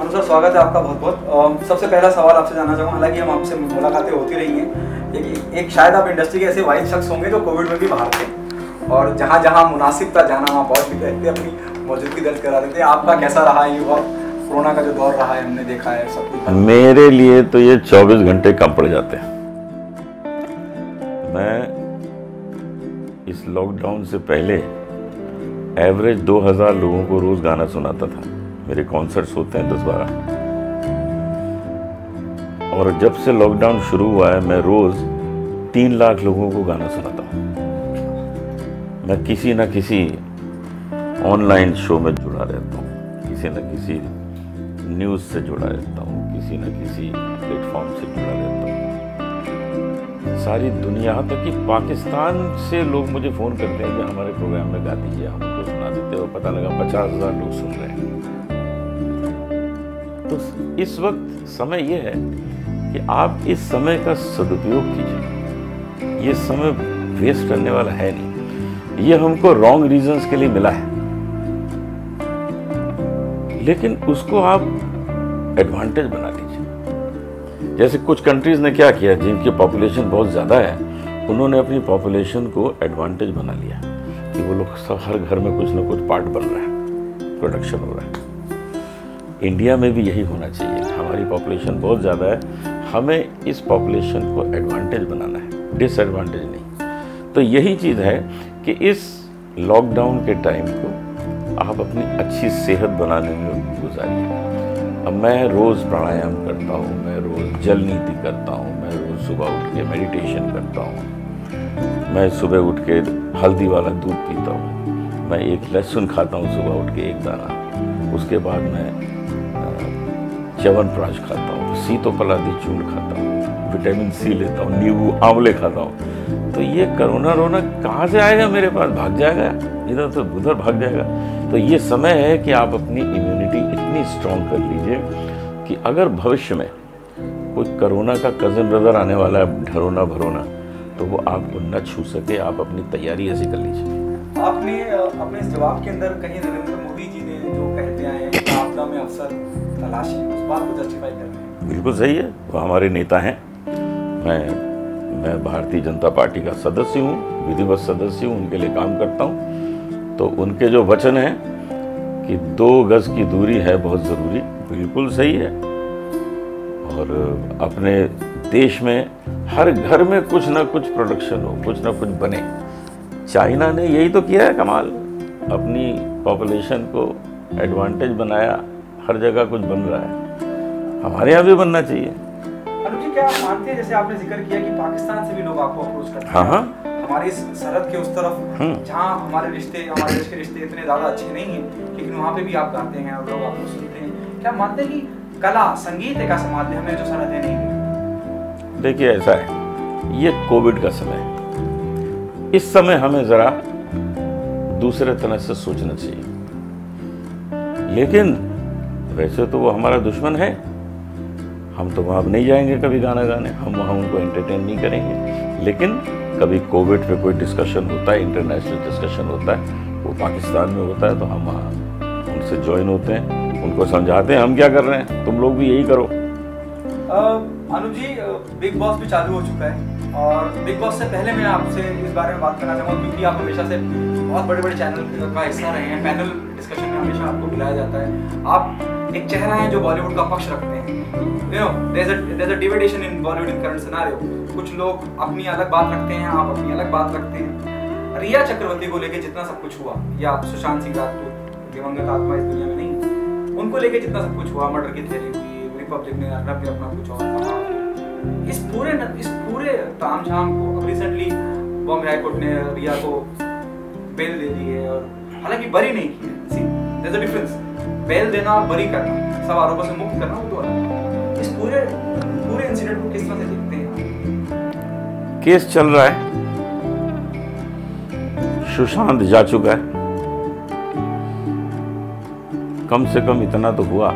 अनुज sir, स्वागत है आपका बहुत बहुत। सबसे पहला सवाल आपसे जानना चाहूँगा, हालांकि हम आपसे मुलाकातें होती रही हैं, लेकिन एक शायद आप इंडस्ट्री के ऐसे वाइज शख्स होंगे जो कोविड में भी बाहर थे और जहाँ जहाँ मुनासिब था जाना वहाँ पहुँच भी गए थे, अपनी मौजूदगी दर्ज करा देते। आपका कैसा रहा ये वक्त, कोरोना का जो दौर रहा है, हमने देखा है सब कुछ? मेरे लिए तो ये 24 घंटे कम पड़ जाते हैं। मैं इस लॉकडाउन से पहले एवरेज 2000 लोगों को रोज गाना सुनाता था। मेरे कॉन्सर्ट्स होते हैं 10-12, और जब से लॉकडाउन शुरू हुआ है मैं रोज 3 लाख लोगों को गाना सुनाता हूँ। मैं किसी न किसी ऑनलाइन शो में जुड़ा रहता हूँ, किसी न किसी न्यूज़ से जुड़ा रहता हूँ, किसी न किसी प्लेटफॉर्म से जुड़ा रहता हूँ। सारी दुनिया, यहाँ तक कि पाकिस्तान से लोग मुझे फ़ोन करते हैं कि हमारे प्रोग्राम में गा दीजिए, हम उनको सुना देते हैं, और पता लगा 50,000 लोग सुन रहे हैं। तो इस वक्त समय ये है कि आप इस समय का सदुपयोग कीजिए। ये समय वेस्ट करने वाला है नहीं। ये हमको रॉन्ग रीजंस के लिए मिला है, लेकिन उसको आप एडवांटेज बना लीजिए। जैसे कुछ कंट्रीज ने क्या किया, जिनकी पॉपुलेशन बहुत ज़्यादा है, उन्होंने अपनी पॉपुलेशन को एडवांटेज बना लिया कि वो लोग सब हर घर में कुछ ना कुछ पार्ट बन रहा है, प्रोडक्शन हो रहा है। इंडिया में भी यही होना चाहिए। हमारी पॉपुलेशन बहुत ज़्यादा है, हमें इस पॉपुलेशन को एडवांटेज बनाना है, डिसएडवांटेज नहीं। तो यही चीज़ है कि इस लॉकडाउन के टाइम को आप अपनी अच्छी सेहत बनाने में गुजारिए। अब मैं रोज़ प्राणायाम करता हूँ, मैं रोज़ जल नीति करता हूँ, मैं रोज़ सुबह उठ के मेडिटेशन करता हूँ, मैं सुबह उठ के हल्दी वाला दूध पीता हूँ, मैं एक लहसुन खाता हूँ सुबह उठ के 1 दाना, उसके बाद मैं च्यवनप्राश खाता हूँ, सीतोपलादी चूर्ण खाता हूँ, विटामिन सी लेता हूँ, नींबू आंवले खाता हूँ। तो ये कोरोना रोना कहाँ से आएगा, मेरे पास भाग जाएगा, इधर से उधर भाग जाएगा। तो ये समय है कि आप अपनी इम्यूनिटी इतनी स्ट्रॉन्ग कर लीजिए कि अगर भविष्य में कोई कोरोना का कज़न ब्रदर आने वाला है, डरोना भरोना, तो वो आपको न छू सके। आप अपनी तैयारी ऐसी कर लीजिए। आपने अपने इस जवाब के अंदर कहीं नरेंद्र मोदी जी ने जो कहते आए हैं कि आपदा में अवसर तलाशी, उस बात को जस्टिफाई कर रहे हैं? बिल्कुल सही है, वो हमारे नेता हैं। मैं भारतीय जनता पार्टी का सदस्य हूँ, विधिवत सदस्य हूँ, उनके लिए काम करता हूँ। तो उनके जो वचन हैं कि 2 गज की दूरी है बहुत ज़रूरी, बिल्कुल सही है। और अपने देश में हर घर में कुछ ना कुछ प्रोडक्शन हो, कुछ ना कुछ बने। चाइना ने यही तो किया है कमाल, अपनी पॉपुलेशन को एडवांटेज बनाया, हर जगह कुछ बन रहा है, हमारे यहाँ भी बनना चाहिए। अनुज जी, क्या आप मानते हैं, जैसे आपने जिक्र किया कि पाकिस्तान से भी लोग आपको अप्रोच करते हैं? हाँ, हमारी सरहद के उस तरफ जहाँ हमारे देश के रिश्ते इतने ज़्यादा अच्छे नहीं हैं, लेकिन वहाँ पे भी आप गाते हैं और लोग आपको सुनते हैं। क्या मानते हैं कि कला संगीत एक ऐसा माध्यम है जो सरहदें नहीं है? देखिए, ऐसा है, ये कोविड का समय है। इस समय हमें ज़रा दूसरे तरह से सोचना चाहिए। लेकिन वैसे तो वो हमारा दुश्मन है, हम तो वहाँ नहीं जाएंगे कभी गाना गाने, हम वहाँ उनको एंटरटेन नहीं करेंगे। लेकिन कभी कोविड पे कोई डिस्कशन होता है, इंटरनेशनल डिस्कशन होता है, वो पाकिस्तान में होता है, तो हम वहाँ उनसे ज्वाइन होते हैं, उनको समझाते हैं हम क्या कर रहे हैं, तुम लोग भी यही करो। अनुज जी, बिग बॉस भी चालू हो चुका है, और बिग बॉस से पहले मैं आपसे इस बारे में बात करना चाहूँगा, क्योंकि आप हमेशा से बहुत बड़े चैनल का हिस्सा रहे हैं, पैनल डिस्कशन में हमेशा आपको बुलाया जाता है। आप एक चेहरा है जो बॉलीवुड का पक्ष रखते हैं। You know, there's a division in Bollywood in current scenario. कुछ लोग अपनी अलग बात रखते हैं, आप अपनी अलग बात रखते हैं। रिया चक्रवर्ती को लेके जितना सब कुछ हुआ, या सुशांत सिंह राजपूत, दिवंगत आत्मा इस दुनिया में नहीं, उनको लेके जितना सब कुछ हुआ, मर्डर की थ्योरी हुई, रिपब्लिक ने अपना कुछ और कहा, इस पूरे तामझाम को अब रिसेंटली बॉम्बे हाई कोर्ट ने रिया को बेल दे दी है, और हालांकि बरी नहीं की है। See, there's a difference. Bell देना और बरी करना, सब आरोपों से मुक्त करना, वो दो अलग। इस पूरे इंसिडेंट को किस तरह से देखते हैं? केस चल रहा है, सुशांत जा चुका है। कम से कम इतना तो हुआ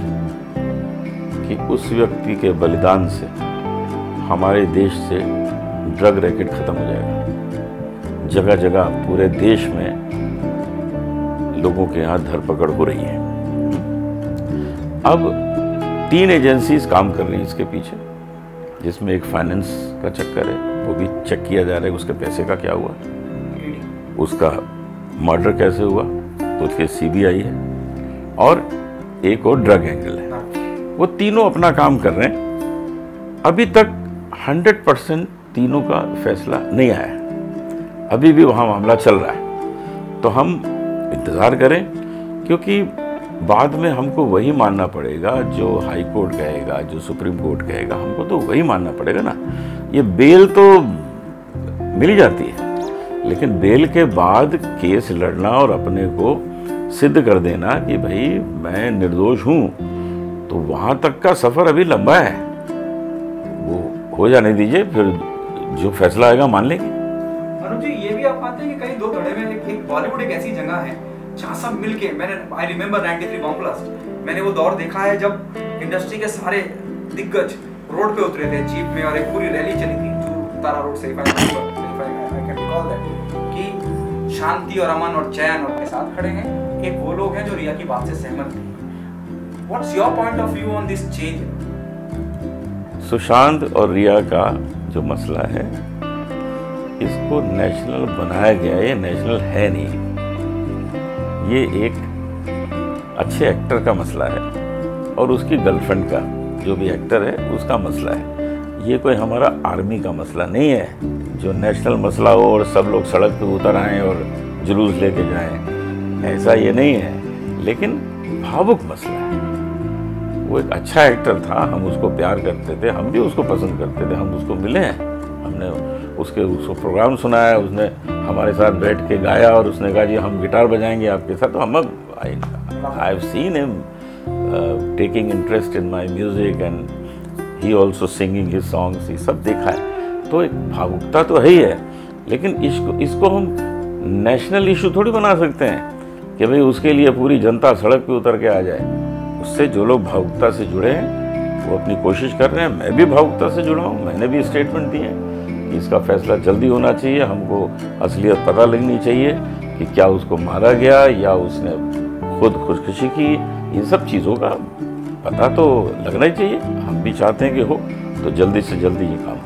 कि उस व्यक्ति के बलिदान से हमारे देश से ड्रग रैकेट खत्म हो जाएगा। जगह जगह पूरे देश में लोगों के यहाँ धरपकड़ हो रही है। अब 3 एजेंसीज काम कर रही हैं इसके पीछे, जिसमें एक फाइनेंस का चक्कर है, वो भी चेक किया जा रहा है उसके पैसे का क्या हुआ, उसका मर्डर कैसे हुआ तो उसके सीबीआई है, और एक और ड्रग एंगल है। वो तीनों अपना काम कर रहे हैं। अभी तक 100% तीनों का फैसला नहीं आया, अभी भी वहाँ मामला चल रहा है। तो हम इंतज़ार करें, क्योंकि बाद में हमको वही मानना पड़ेगा जो हाई कोर्ट कहेगा, जो सुप्रीम कोर्ट कहेगा, हमको तो वही मानना पड़ेगा ना। ये बेल तो मिल ही जाती है, लेकिन बेल के बाद केस लड़ना और अपने को सिद्ध कर देना कि भाई मैं निर्दोष हूँ, तो वहाँ तक का सफ़र अभी लंबा है। वो हो जाने दीजिए, फिर जो फैसला आएगा मान लेंगे। अनुज जी, ये भी आप मानते हैं कि कहीं दो धड़े में एक बॉलीवुड एक ऐसी जगह है जहाँ सब मिलके, मैंने आई रिमेम्बर 93 बॉम्ब ब्लास्ट, मैंने वो दौर देखा है जब इंडस्ट्री के सारे दिग्गज रोड पे उतरे थे जीप में और एक पूरी रैली चली थी जो तारा रोड से, कि शांति और अमन और चैन और के साथ खड़े हैं। एक वो लोग हैं जो रिया की बात से सहमत थे। What's your point of view on this change? Sushant और रिया का जो मसला है, इसको नेशनल बनाया गया है, ये नेशनल है नहीं। ये एक अच्छे एक्टर का मसला है और उसकी गर्लफ्रेंड का, जो भी एक्टर है उसका मसला है। ये कोई हमारा आर्मी का मसला नहीं है जो नेशनल मसला हो और सब लोग सड़क पे उतर आएँ और जुलूस लेके जाएं, ऐसा ये नहीं है। लेकिन भावुक मसला है। वो एक अच्छा एक्टर था, हम उसको प्यार करते थे, हम भी उसको पसंद करते थे, हम उसको मिले हैं, हमने उसको प्रोग्राम सुनाया, उसने हमारे साथ बैठ के गाया और उसने कहा जी हम गिटार बजाएंगे आपके साथ। तो हम I have seen him taking interest in my music and he also singing his songs, ये सब देखा है। तो एक भावुकता तो है ही है, लेकिन इसको हम नेशनल इशू थोड़ी बना सकते हैं कि भाई उसके लिए पूरी जनता सड़क पे उतर के आ जाए। उससे जो लोग भावुकता से जुड़े हैं वो अपनी कोशिश कर रहे हैं, मैं भी भावुकता से जुड़ा हूँ, मैंने भी स्टेटमेंट दिए हैं कि इसका फैसला जल्दी होना चाहिए, हमको असलियत पता लगनी चाहिए कि क्या उसको मारा गया या उसने खुद खुदकुशी की। इन सब चीज़ों का पता तो लगना ही चाहिए, हम भी चाहते हैं कि हो तो जल्दी से जल्दी ये काम हो।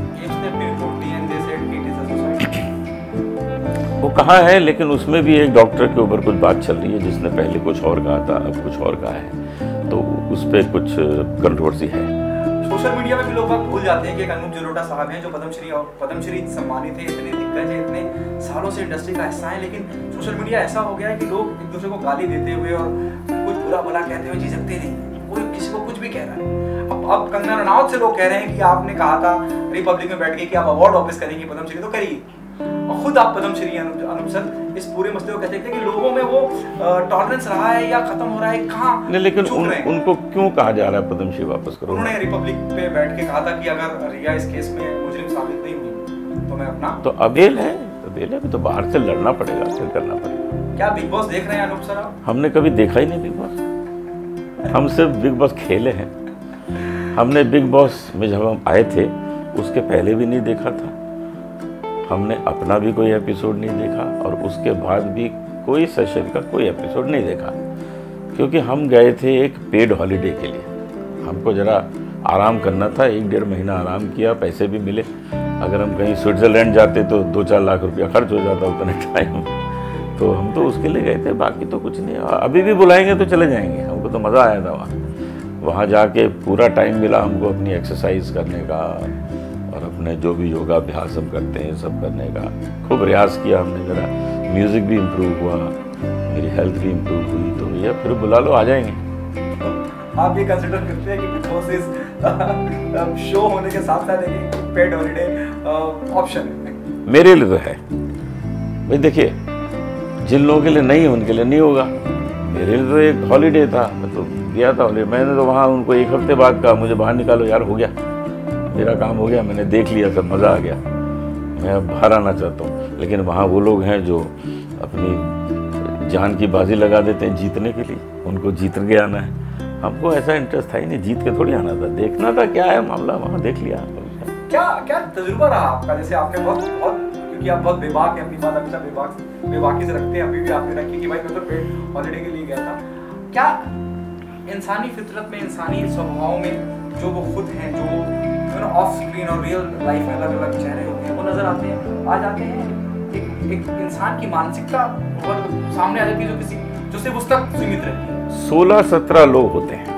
वो कहा है, लेकिन उसमें भी एक डॉक्टर के ऊपर कुछ बात चल रही है जिसने पहले कुछ और कहा था, अब कुछ और कहा है, तो उस पर कुछ कंट्रोवर्सी है। सोशल मीडिया में भी लोग बात भूल जाते हैं कि एक अनूप जलोटा साहब हैं जो पद्मश्री सम्मानित है, इतने दिग्गज है, इतने सालों से इंडस्ट्री का हिस्सा है, लेकिन सोशल मीडिया ऐसा हो गया है कि लोग एक दूसरे को गाली देते हुए और कुछ बुरा भला कहते हुए झिझकते नहीं, कोई किसी को कुछ भी कह रहा है। अब कंगना रनावत से लोग कह रहे हैं कि आपने कहा था रिपब्लिक में बैठ के कि आप अवार्ड वापस करेंगे पद्मश्री, तो करिए। और खुद आप पद्मश्री अनुप सर इस पूरे मसले को कहते थे कि लोगों में वो टॉलरेंस रहा है या खत्म हो रहा है, कहाँ नहीं, लेकिन उनको क्यों कहा जा रहा है पद्मश्री वापस करो? उन्होंने रिपब्लिक पे बैठ के कहा था कि अगर रिया इस केस में मुजरिम साबित नहीं हुई तो मैं अपना, तो अबेल है, अबेल है, तो बाहर से लड़ना पड़ेगा, फिर करना पड़ेगा। क्या बिग बॉस देख रहे हैं अनुप सर? हमने कभी देखा ही नहीं बिग बॉस, हम सिर्फ बिग बॉस खेले हैं। हमने बिग बॉस में जब हम आए थे उसके पहले भी नहीं देखा था, हमने अपना भी कोई एपिसोड नहीं देखा और उसके बाद भी कोई सेशन का कोई एपिसोड नहीं देखा, क्योंकि हम गए थे एक पेड हॉलीडे के लिए। हमको ज़रा आराम करना था, 1-1.5 महीना आराम किया, पैसे भी मिले। अगर हम कहीं स्विट्ज़रलैंड जाते तो 2-4 लाख रुपया खर्च हो जाता उतने टाइम, तो हम तो उसके लिए गए थे, बाकी तो कुछ नहीं। अभी भी बुलाएंगे तो चले जाएंगे, हमको तो मज़ा आया था वहाँ जाके, पूरा टाइम मिला हमको अपनी एक्सरसाइज करने का और अपने जो भी योगाभ्यास हम करते हैं सब करने का। खूब प्रयास किया हमने, मेरा म्यूज़िक भी इम्प्रूव हुआ, मेरी हेल्थ भी इम्प्रूव हुई। तो भैया फिर बुला लो, आ जाएंगे। आप ये कंसिडर करते हैं कि बिग बॉस इस शो होने के साथ साथ एक पेड हॉलीडे ऑप्शन है? मेरे लिए तो है भाई, देखिए जिन लोगों के लिए नहीं है उनके लिए नहीं होगा, मेरे लिए तो एक हॉलीडे था, मैं तो गया था हॉलीडे। मैंने तो वहाँ उनको 1 हफ्ते बाद कहा मुझे बाहर निकालो यार, हो गया मेरा काम, हो गया, मैंने देख लिया, सब मज़ा आ गया, मैं अब बाहर आना चाहता हूँ। लेकिन वहाँ वो लोग हैं जो अपनी जान की बाजी लगा देते हैं जीतने के लिए, उनको जीत के आना है। हमको ऐसा इंटरेस्ट था ही नहीं, जीत के थोड़ी आना था, देखना था क्या है मामला, वहाँ देख लिया। क्या तजुर्बा रहा आपका? जैसे आपने बहुत क्योंकि आप बहुत बेबाक हैं, अपनी बात हमेशा बेबाकी से रखते हैं, अभी भी आपने रखी कि भाई मैं तो पेड हॉलीडे के लिए गया था। क्या इंसानी फितरत में, इंसानी स्वभाव में जो वो खुद हैं, जो ऑफ स्क्रीन और रियल लाइफ में अलग अलग चेहरे होते हैं, वो नजर आते हैं, आ जाते हैं। एक इंसान की मानसिकता और सामने आ जाती है जो सिर्फ उस तक सीमित रहती है। 16-17 लोग होते हैं।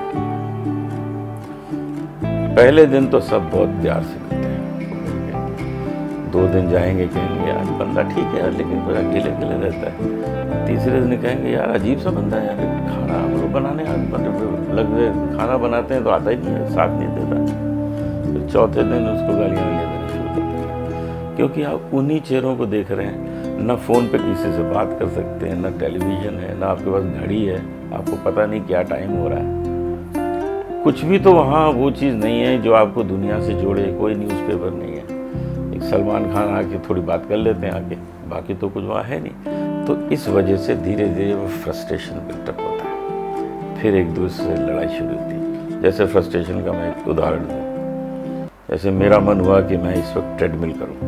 पहले दिन तो सब बहुत प्यार से मिलते हैं, 2 दिन जाएंगे कहेंगे यार बंदा ठीक है लेकिन फिर अकेले अकेले रहता है। तीसरे दिन कहेंगे यार अजीब सा बंदा है यार, खाना हम लोग बनाने लग गए, खाना बनाते हैं तो आता ही नहीं है, साथ नहीं देता। फिर चौथे दिन उसको गालियाँ देना शुरू करते हैं, क्योंकि आप उन्हीं चेहरों को देख रहे हैं। ना फ़ोन पे किसी से बात कर सकते हैं, ना टेलीविज़न है, ना आपके पास घड़ी है, आपको पता नहीं क्या टाइम हो रहा है। कुछ भी तो वहाँ वो चीज़ नहीं है जो आपको दुनिया से जोड़े। कोई न्यूज़पेपर नहीं है, एक सलमान खान आके थोड़ी बात कर लेते हैं आके, बाकी तो कुछ वहाँ है नहीं। तो इस वजह से धीरे धीरे वो फ्रस्ट्रेशन बिल्टअप होता है, फिर एक दूसरे से लड़ाई शुरू होती है। जैसे फ्रस्ट्रेशन का मैं एक उदाहरण दूँ, जैसे मेरा मन हुआ कि मैं इस वक्त ट्रेडमिल करूँ।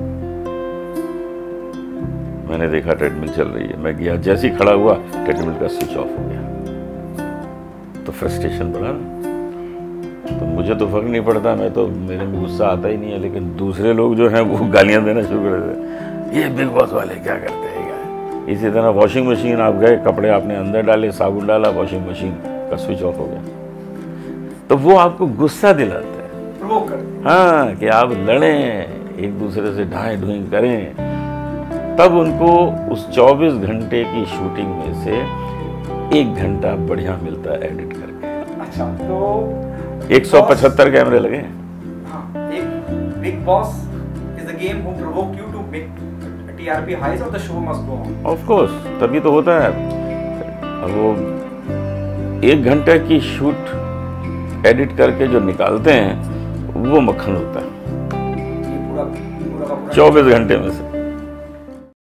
मैंने देखा ट्रेडमिल चल रही है, मैं गया, जैसे ही खड़ा हुआ ट्रेडमिल का स्विच ऑफ हो गया। तो फ्रस्ट्रेशन बढ़ा ना। तो मुझे तो फर्क नहीं पड़ता, मैं तो, मेरे में गुस्सा आता ही नहीं है, लेकिन दूसरे लोग जो हैं वो गालियां देना शुरू कर देते हैं, ये बिग बॉस वाले क्या करते हैं क्या। इसी तरह वॉशिंग मशीन, आप गए, कपड़े आपने अंदर डाले, साबुन डाला, वॉशिंग मशीन का स्विच ऑफ हो गया। तो वो आपको गुस्सा दिलाता है, हाँ, कि आप लड़ें, एक दूसरे से ढाई ढूई करें। तब उनको उस 24 घंटे की शूटिंग में से 1 घंटा बढ़िया मिलता है एडिट करके। अच्छा, तो 175 कैमरे लगे। हाँ, एक Bigg Boss is the game who provoke you to make TRP highs और the show must go on. Of course, तभी तो होता है। अब वो 1 घंटे की शूट एडिट करके जो निकालते हैं वो मक्खन होता है, पूरा 24 घंटे में से।